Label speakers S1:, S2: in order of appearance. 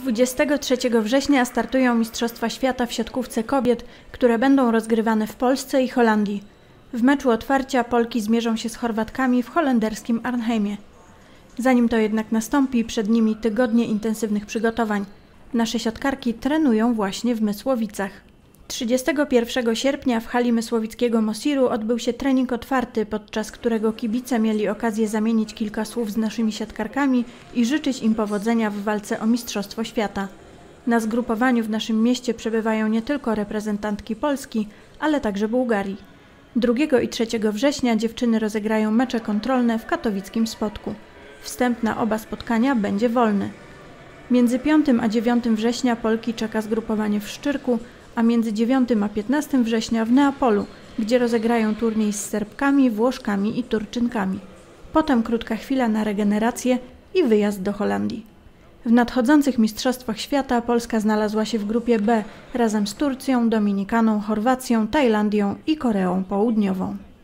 S1: 23 września startują Mistrzostwa Świata w siatkówce kobiet, które będą rozgrywane w Polsce i Holandii. W meczu otwarcia Polki zmierzą się z Chorwatkami w holenderskim Arnhemie. Zanim to jednak nastąpi, przed nimi tygodnie intensywnych przygotowań. Nasze siatkarki trenują właśnie w Mysłowicach. 31 sierpnia w hali mysłowickiego Mosiru odbył się trening otwarty, podczas którego kibice mieli okazję zamienić kilka słów z naszymi siatkarkami i życzyć im powodzenia w walce o Mistrzostwo Świata. Na zgrupowaniu w naszym mieście przebywają nie tylko reprezentantki Polski, ale także Bułgarii. 2 i 3 września dziewczyny rozegrają mecze kontrolne w katowickim Spodku. Wstęp na oba spotkania będzie wolny. Między 5 a 9 września Polki czeka zgrupowanie w Szczyrku, a między 9 a 15 września w Neapolu, gdzie rozegrają turniej z Serbkami, Włoszkami i Turczynkami. Potem krótka chwila na regenerację i wyjazd do Holandii. W nadchodzących Mistrzostwach Świata Polska znalazła się w grupie B razem z Turcją, Dominikaną, Chorwacją, Tajlandią i Koreą Południową.